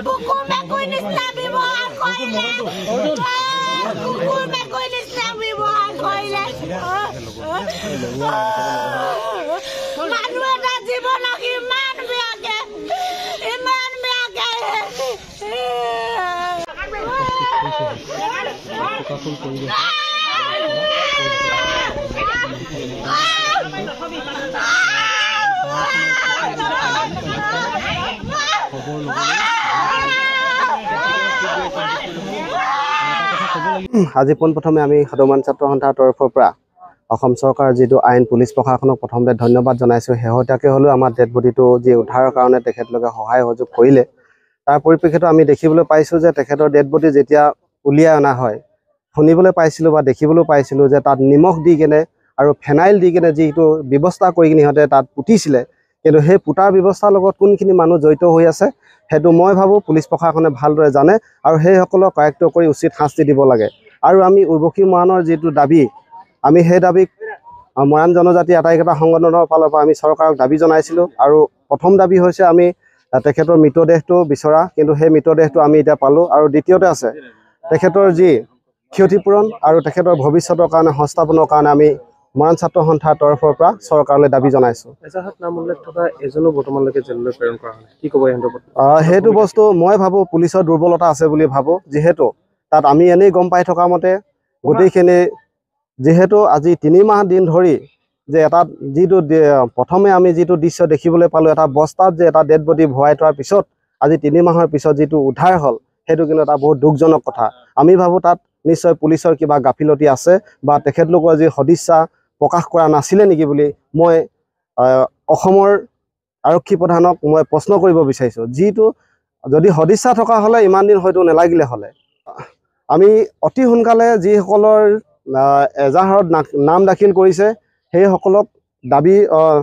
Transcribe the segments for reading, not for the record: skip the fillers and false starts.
কুকুৰ মেকুৰী নিচিনা ব্যৱহাৰ কৰিলে কুকুৰ মেকুৰী নিচিনা ব্যৱহাৰ কৰিলে মানুহ এটা জীৱনক ইমান বেয়াকে আজি পোনপ্ৰথমে আমি সাধুমান ছাত্ৰ সন্থাৰ তৰফৰ পৰা অসম চৰকাৰৰ যিটো আইন পুলিচ প্ৰশাসনক প্ৰথমতে ধন্যবাদ জনাইছোঁ। শেহতীয়াকৈ হ'লেও আমাৰ ডেড বডিটো যি উদ্ধাৰৰ কাৰণে তেখেতলোকে সহায় সহযোগ কৰিলে। তাৰ পৰিপ্ৰেক্ষিতত আমি দেখিবলৈ পাইছোঁ যে তেখেতৰ ডেড বডি যেতিয়া উলিয়াই অনা হয় শুনিবলৈ পাইছিলোঁ বা দেখিবলৈ পাইছিলোঁ যে তাত নিমখ দি কেনে আৰু ফেনাইল দি কেনে যিটো ব্যৱস্থা কৰি কিনে সিহঁতে তাত পুতিছিলে, কিন্তু সেই পুতাৰ ব্যৱস্থাৰ লগত কোনখিনি মানুহ জড়িত হৈ আছে সেইটো মই ভাবোঁ পুলিচ প্ৰশাসনে ভালদৰে জানে আৰু সেইসকলক কাৰেক্ট কৰি উচিত শাস্তি দিব লাগে। আৰু আমি উৰ্বশী মৰাণৰ যিটো দাবী, আমি সেই দাবীক মৰাণ জনজাতি আটাইকেইটা সংগঠনৰ ফালৰ পৰা আমি চৰকাৰক দাবী জনাইছিলোঁ। আৰু প্ৰথম দাবী হৈছে আমি তেখেতৰ মৃতদেহটো বিচৰা, কিন্তু সেই মৃতদেহটো আমি এতিয়া পালোঁ। আৰু দ্বিতীয়তে আছে তেখেতৰ যি ক্ষতিপূৰণ আৰু তেখেতৰ ভৱিষ্যতৰ কাৰণে সংস্থাপনৰ কাৰণে আমি মৰাণ ছাত্ৰ সন্থাৰ তৰফৰ পৰা চৰকাৰলৈ দাবী জনাইছোঁ। এজাহাৰত নাম উল্লেখ থকা এজনো বৰ্তমানলৈকে জেললৈ প্ৰেৰণ কৰা হয়, কি ক'ব সিহঁতৰ? সেইটো বস্তু মই ভাবোঁ পুলিচৰ দুৰ্বলতা আছে বুলি ভাবোঁ, যিহেতু তাত আমি এনেই গম পাই থকা মতে গোটেইখিনি যিহেতু আজি 3 মাহ দিন ধৰি যে এটা যিটো প্ৰথমে আমি যিটো দৃশ্য দেখিবলৈ পালোঁ, এটা বস্তাত যে এটা ডেড বডি ভৰাই থোৱাৰ পিছত আজি 3 মাহৰ পিছত যিটো উদ্ধাৰ হ'ল, সেইটো কিন্তু এটা বহুত দুখজনক কথা। আমি ভাবোঁ তাত নিশ্চয় পুলিচৰ কিবা গাফিলতি আছে বা তেখেতলোকৰ যি সদিচ্ছা প্ৰকাশ কৰা নাছিলে নেকি বুলি মই অসমৰ আৰক্ষী প্ৰধানক মই প্ৰশ্ন কৰিব বিচাৰিছোঁ। যিটো যদি সদিচ্ছা থকা হ'লে ইমান দিন হয়তো নালাগিলে হ'লে। আমি অতি সোনকালে যিসকলৰ এজাহাৰত নাম দাখিল কৰিছে সেইসকলক দাবী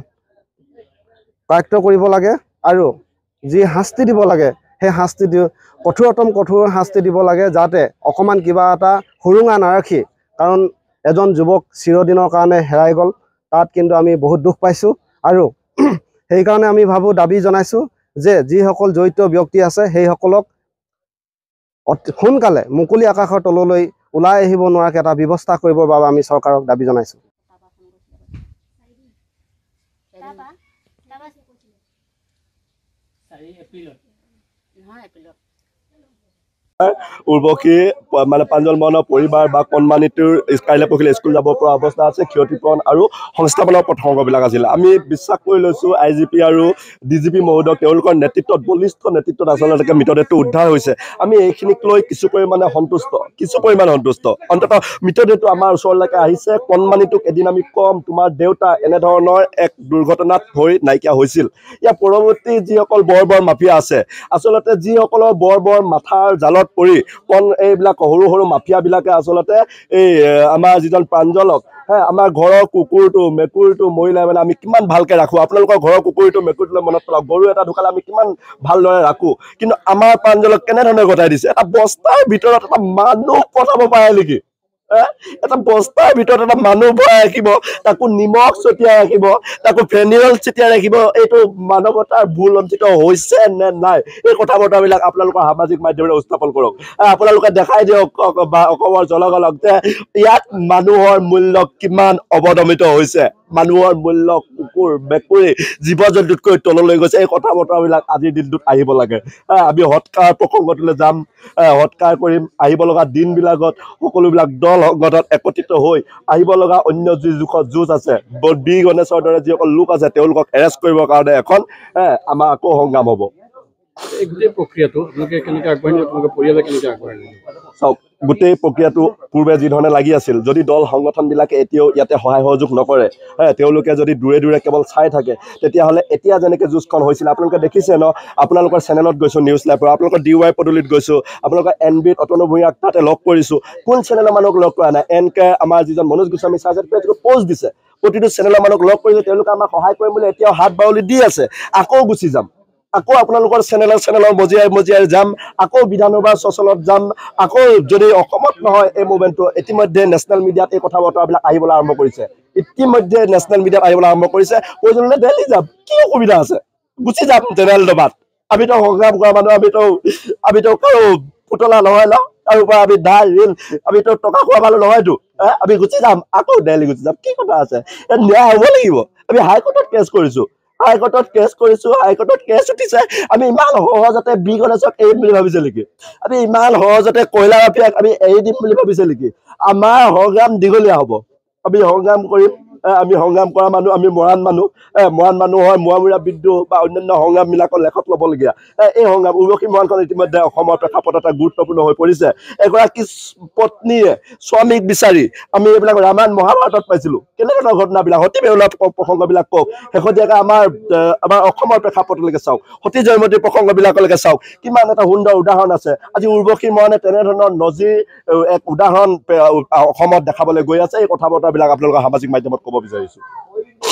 কাৰ্য কৰিব লাগে আৰু যি শাস্তি দিব লাগে সেই শাস্তি কঠোৰতম কঠোৰ শাস্তি দিব লাগে, যাতে অকণমান কিবা এটা সুৰুঙা নাৰাখি, কাৰণ এজন যুৱক চিৰদিনৰ কাৰণে হেৰাই গ'ল, তাত কিন্তু আমি বহুত দুখ পাইছোঁ। আৰু সেইকাৰণে আমি ভাবোঁ দাবী জনাইছোঁ যে যিসকল জড়িত ব্যক্তি আছে সেইসকলক সোনকালে মুকলি আকাশৰ তললৈ ওলাই আহিব নোৱাৰাকৈ এটা ব্যৱস্থা কৰিবৰ বাবে আমি চৰকাৰক দাবী জনাইছোঁ। উৰ্বশী মানে প্ৰাঞ্জল মৰাণৰ পৰিবাৰ বা কণমানিটোৰ কাইলৈ পৰহিলৈ স্কুল যাব পৰা অৱস্থা আছে। ক্ষতিপূৰণ আৰু সংস্থাপনৰ প্ৰসংগবিলাক আছিলে। আমি বিশ্বাস কৰি লৈছোঁ IGP আৰু DGP মহোদয় তেওঁলোকৰ নেতৃত্বত, বলিষ্ঠ নেতৃত্বত আচলতে মৃতদেহটো উদ্ধাৰ হৈছে। আমি এইখিনিক লৈ কিছু পৰিমাণে সন্তুষ্ট। অন্ততঃ মৃতদেহটো আমাৰ ওচৰলৈকে আহিছে। কণমানিটোক এদিন আমি কম তোমাৰ দেউতা এনেধৰণৰ এক দুৰ্ঘটনাত হৈ নাইকিয়া হৈছিল। ইয়াৰ পৰৱৰ্তী যিসকল বৰ মাফিয়া আছে, আচলতে যিসকলৰ বৰ মাথাৰ জালত পৰি এইবিলাক সৰু সৰু মাফিয়াবিলাকে আচলতে এই আমাৰ যিজন প্ৰাঞ্জলক আমাৰ ঘৰৰ কুকুৰটো মেকুৰীটো মৰিলে মানে আমি কিমান ভালকৈ ৰাখোঁ, আপোনালোকৰ ঘৰৰ কুকুৰটো মেকুৰীটোলৈ মনত পেলাওক, গৰু এটা ঢুকালে আমি কিমান ভালদৰে ৰাখোঁ, কিন্তু আমাৰ প্ৰাঞ্জলক কেনেধৰণে গতাই দিছে। এটা বস্তাৰ ভিতৰত এটা মানুহ পঠাব পাৰে নেকি? এটা বস্তাৰ ভিতৰত এটা মানুহ ভৰাই ৰাখিব, তাকো নিমখ ছটিয়াই ৰাখিব, তাকো ফেনিল ছটিয়াই ৰাখিব। এইটো মানৱতাৰ ভুল অঞ্চিত হৈছে নে নাই, এই কথা বতৰাবিলাক আপোনালোকৰ সামাজিক মাধ্যমেৰে উত্থাপন কৰক। আপোনালোকে দেখাই দিয়ক বা অসমৰ জনগণক যে ইয়াত মানুহৰ মূল্য কিমান অৱদমিত হৈছে, মানুহৰ মূল্য কুকুৰ মেকুৰী জীৱ জন্তুতকৈ তললৈ গৈছে। এই কথা বতৰাবিলাক আজিৰ দিনটোত আহিব লাগে। আমি সৎকাৰ প্ৰসংগটোলৈ যাম, সৎকাৰ কৰিম। আহিব লগা দিনবিলাকত সকলোবিলাক দল সংগঠন একত্ৰিত হৈ আহিব লগা অন্য যি যুঁজ আছে, বি গণেশৰ দৰে যিসকল লোক আছে তেওঁলোকক এৰেষ্ট কৰিবৰ কাৰণে এখন আমাৰ আকৌ সংগ্ৰাম হ'ব। এই গোটেই প্ৰক্ৰিয়াটো আপোনালোকে কেনেকৈ আগবাঢ়িলে, আপোনালোকৰ পৰিয়ালে কেনেকৈ আগবাঢ়িলে? চাওক, গোটেই প্ৰক্ৰিয়াটো পূৰ্বে যিধৰণে লাগি আছিল, যদি দল সংগঠনবিলাকে এতিয়াও ইয়াতে সহায় সহযোগ নকৰে, তেওঁলোকে যদি দূৰে কেৱল চাই থাকে, তেতিয়াহ'লে এতিয়া যেনেকৈ যুঁজখন হৈছিল আপোনালোকে দেখিছে ন। আপোনালোকৰ চেনেলত গৈছোঁ, নিউজ লাইভৰ, আপোনালোকৰ DY পদূলিত গৈছোঁ, আপোনালোকৰ NBত অতনু ভূঞাক তাতে লগ কৰিছোঁ। কোন চেনেলৰ মানুহক লগ কৰা নাই? NK আমাৰ যিজন মনোজ গোস্বামী চাৰ্জত প'ষ্ট দিছে, প্ৰতিটো চেনেলৰ মানুহক লগ কৰিছোঁ। তেওঁলোকে আমাক সহায় কৰিম বুলি এতিয়াও হাত বাউলি দি আছে। আকৌ গুচি যাম, আকৌ আপোনালোকৰ চেনেলৰ মজিয়াই যাম, আকৌ বিধানসভাৰ চচলত যাম, আকৌ যদি অসমত নহয় এই মুভমেণ্টটো ইতিমধ্যে নেশ্যনেল মিডিয়াত এই কথা বতৰাবিলাক আহিবলৈ আৰম্ভ কৰিছে। প্ৰয়োজন হ'লে দিল্লী যাম, কি অসুবিধা আছে? গুচি যাম জেনেৰেল দবাত। আমিতো সংগ্ৰাম কৰা মানুহ আমিতো কাৰো পুতলা নহয় ন তাৰপৰা আমি ধাৰ ঋণ আমিতো টকা খোৱা মানুহ নহয়তো আমি গুচি যাম আকৌ দেলহি গুচি যাম কি কথা আছে ন্যায় হ'ব লাগিব আমি হাইকোৰ্টত কেছ কৰিছো হাইকোৰ্টত কেছ উঠিছে আমি ইমান সহজতে বি গণেশক এৰিম বুলি ভাবিছে নেকি আমি ইমান সহজতে কয়লা মাফিয়াক আমি এৰি দিম বুলি ভাবিছে নেকি আমাৰ সংগ্ৰাম দীঘলীয়া হ'ব আমি সংগ্ৰাম কৰিম আমি সংগ্ৰাম কৰা মানুহ আমি মৰাণ মানুহ হয় মোৱামৰীয়া বিদ্ৰোহ বা অন্যান্য সংগ্ৰামবিলাকৰ লেখত ল'বলগীয়া এই সংগ্ৰাম উৰ্বশী মৰাণখন ইতিমধ্যে অসমৰ প্ৰেক্ষাপটত এটা গুৰুত্বপূৰ্ণ হৈ পৰিছে এগৰাকী পত্নীয়ে স্বামীক বিচাৰি আমি এইবিলাক ৰামায়ণ মহাভাৰতত পাইছিলোঁ কেনেকুৱা ঘটনাবিলাক সতী বেউলাৰ প্ৰসংগবিলাক কওক শেহতীয়াকৈ আমাৰ অসমৰ প্ৰেক্ষাপটলৈকে চাওক সতী জয়মতীৰ প্ৰসংগবিলাকলৈকে চাওক কিমান এটা সুন্দৰ উদাহৰণ আছে আজি উৰ্বশী মৰাণে তেনেধৰণৰ নজিৰ এক উদাহৰণ অসমত দেখাবলৈ গৈ আছে এই কথা বতৰাবিলাক আপোনালোকৰ সামাজিক মাধ্যমত ক'ব বিচাৰিছোঁ